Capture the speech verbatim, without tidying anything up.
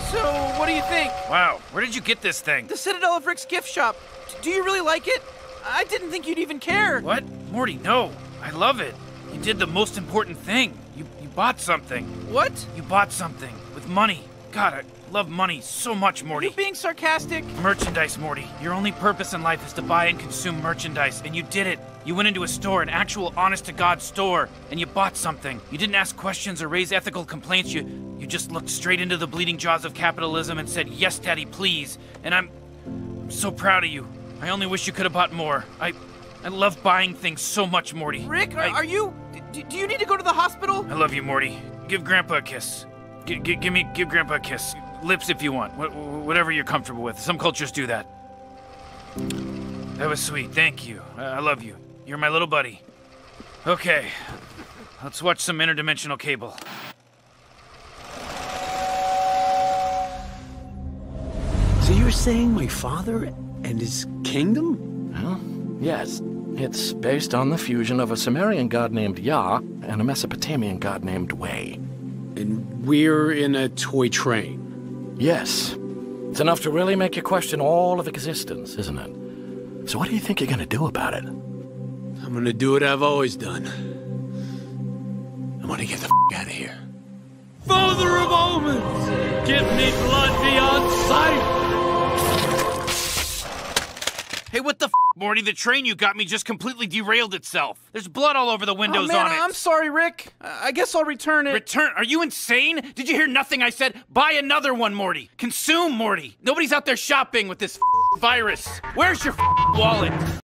So, what do you think? Wow, where did you get this thing? The Citadel of Rick's gift shop. D- do you really like it? I didn't think you'd even care. What? Morty, no. I love it. You did the most important thing. You, you bought something. What? You bought something. With money. God, I love money so much, Morty. Are you being sarcastic? Merchandise, Morty. Your only purpose in life is to buy and consume merchandise, and you did it. You went into a store, an actual honest-to-God store, and you bought something. You didn't ask questions or raise ethical complaints. You, you just looked straight into the bleeding jaws of capitalism and said, "Yes, Daddy, please." And I'm, I'm so proud of you. I only wish you could have bought more. I, I love buying things so much, Morty. Rick, are, I, are you... D- do you need to go to the hospital? I love you, Morty. Give Grandpa a kiss. G- g- give me, give Grandpa a kiss. Lips if you want. Wh- whatever you're comfortable with. Some cultures do that. That was sweet. Thank you. I, I love you. You're my little buddy. Okay. Let's watch some interdimensional cable. So you're saying my father and his kingdom? Well, yes. It's based on the fusion of a Sumerian god named Yah and a Mesopotamian god named Wei. And we're in a toy train. Yes. It's enough to really make you question all of existence, isn't it? So what do you think you're gonna do about it? I'm gonna do what I've always done. I'm gonna get the f out of here. Father of omens! Give me blood beyond sight! Hey, what the f, Morty? The train you got me just completely derailed itself. There's blood all over the windows oh, man, on it. I'm sorry, Rick. Uh, I guess I'll return it. Return? Are you insane? Did you hear nothing I said? Buy another one, Morty. Consume, Morty. Nobody's out there shopping with this f virus. Where's your f wallet?